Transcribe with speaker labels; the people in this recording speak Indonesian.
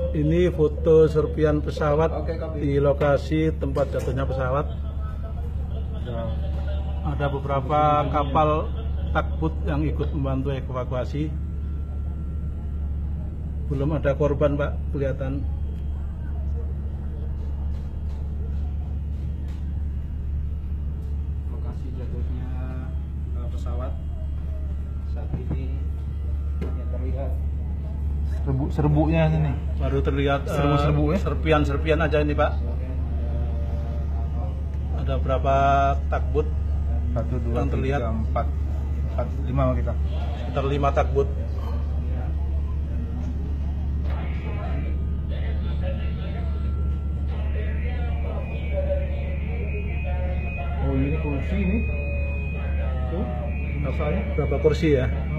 Speaker 1: Ini foto serpian pesawat di lokasi tempat jatuhnya pesawat. Ada beberapa kapal takbut yang ikut membantu evakuasi. Belum ada korban, Pak, kelihatan.
Speaker 2: Lokasi jatuhnya pesawat saat ini hanya terlihat
Speaker 3: serbunya ini.
Speaker 1: Baru terlihat
Speaker 3: Serbu-serbunya?
Speaker 1: serpian-serpian aja ini, Pak. Ada berapa takbut
Speaker 3: 1, 2,
Speaker 1: yang terlihat?
Speaker 3: 3, 4, 5 sama kita.
Speaker 1: Sekitar 5 takbut.
Speaker 3: Oh ini kursi ini. Tuh, masalahnya.
Speaker 1: Berapa kursi ya?